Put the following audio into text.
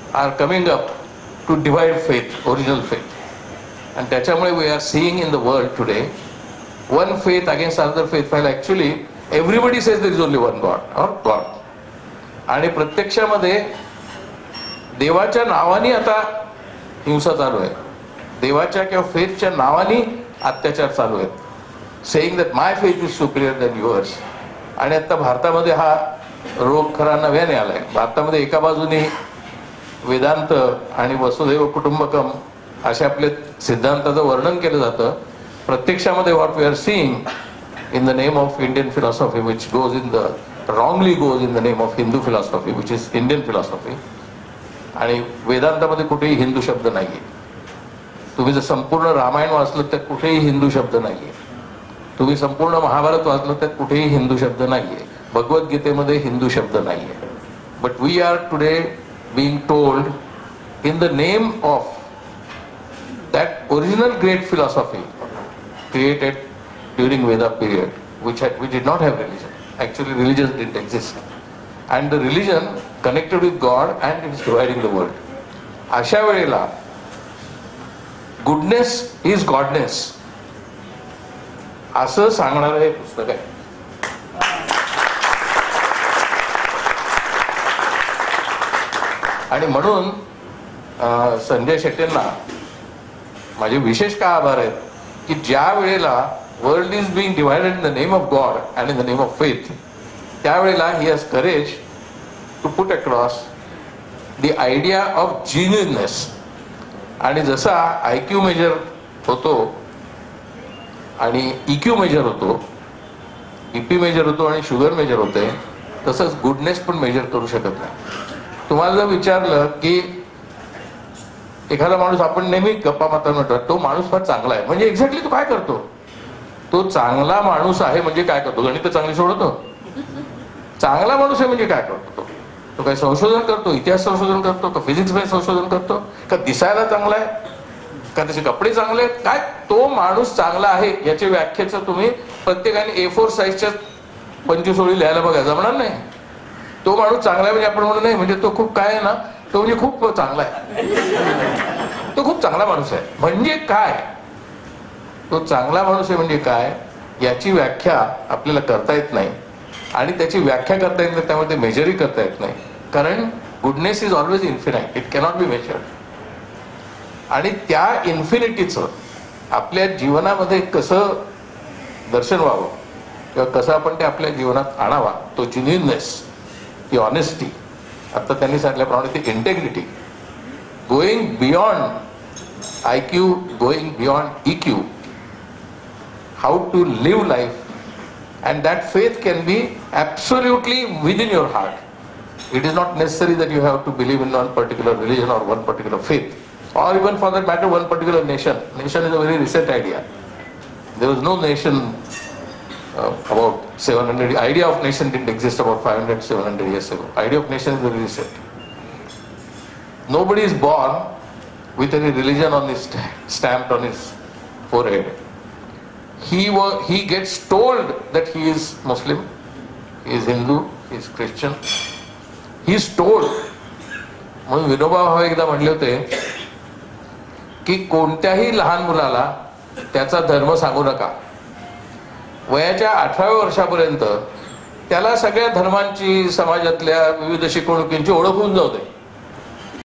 are coming up to divide faith, original faith. And त्याच्यामुळे we are seeing in the world today one faith against another faith, while actually everybody says there is only one God or God. आणि प्रत्यक्षामध्ये देवाच्या नावाने आता हिंसा चालू आहे, देवाच्या किंवा फेथच्या नावाने अत्याचार चालू आहेत, saying that my faith is superior than yours. आणि आता भारतामध्ये हा रोग खरा नव्याने आलाय. भारतामध्ये एका बाजूने वेदांत आणि वसुदैव कुटुंबकम अशा आपल्या सिद्धांताचं वर्णन केलं जातं. प्रत्यक्षामध्ये what we are seeing in the name of Indian philosophy, which wrongly goes in the name of Hindu philosophy, which is Indian philosophy. आणि वेदांतामध्ये कुठेही हिंदू शब्द नाहीये. तुम्ही जर संपूर्ण रामायण वाचलं त्यात कुठेही हिंदू शब्द नाहीये. तुम्ही संपूर्ण महाभारत वाचलं त्यात कुठेही हिंदू शब्द नाहीये. भगवद्गीतेमध्ये हिंदू शब्द नाहीये. But we are today being told in the name of that original great philosophy created during Veda period, which did not have religion. Actually religion didn't exist, and the religion connected with God and it is dividing the world. अशा वेळेला goodness is goodness असं सांगणारं हे पुस्तक आहे. आणि म्हणून संजय शेट्टींना माझे विशेष का आभार आहेत की ज्या वेळेला world is being divided in the name of God and in the name of faith, त्यावेळेला he has courage to put across the idea of genuineness. आणि जसा IQ मेजर होतो आणि EQ मेजर होतो, BP मेजर होतो आणि sugar major होते, तसंच गुडनेस पण मेजर करू शकत नाही. तुम्हाला जर विचारलं की एखादा माणूस, आपण नेहमी गप्पा मारताना म्हणतो तो माणूस फार चांगला आहे, म्हणजे एक्झॅक्टली तो काय करतो? तो चांगला माणूस आहे म्हणजे काय करतो? गणित चांगली सोडवतो? चांगला माणूस आहे म्हणजे काय करतो? तो काही संशोधन करतो, इतिहास संशोधन करतो का, फिजिक्स मध्ये संशोधन करतो का, दिसायला चांगला आहे का, त्याचे कपडे चांगले आहेत काय? तो माणूस चांगला आहे याची व्याख्याचं तुम्ही प्रत्येकाने A4 साईजच्या 25 ओळी लिहायला बघा, जमणार नाही. तो माणूस चांगला आहे म्हणजे आपण म्हणू नाही म्हणजे तो खूप काय आहे ना, तो म्हणजे खूप चांगला आहे, तो खूप चांगला माणूस आहे म्हणजे काय? तो चांगला माणूस आहे म्हणजे काय याची व्याख्या आपल्याला करता येत नाही. आणि त्याची व्याख्या करता येत नाही, त्यामुळे ते मेजरही करता येत नाही. कारण goodness is always infinite, it cannot be measured. आणि त्या इन्फिनिटीचं आपल्या जीवनामध्ये कसं दर्शन व्हावं किंवा कसं आपण ते आपल्या जीवनात आणावा, तो जिन्युइननेस, ती ऑनेस्टी, आता त्यांनी सांगितल्याप्रमाणे ती integrity, going beyond IQ, going beyond EQ, how to live life, and that faith can be absolutely within your heart. It is not necessary that you have to believe in one particular religion or one particular faith, or even for that matter one particular nation. Nation is a very recent idea. There was no nation about 700, idea of nation didn't exist about 500-700 years ago. Idea of nation is very recent. Nobody is born with any religion on his stamped on his forehead. He gets told that he is Muslim, he is Hindu, he is Christian. He is told. म्हणून विनोबा भावे एकदा म्हणले होते की कोणत्याही लहान मुलाला त्याचा धर्म सांगू नका. वयाच्या 18व्या वर्षापर्यंत त्याला सगळ्या धर्मांची, समाजातल्या विविध शिकवणुकींची ओळख होऊन जाऊ दे.